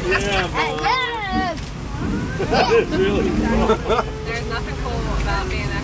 Yeah, Yes! that is really cool. There's nothing cool about being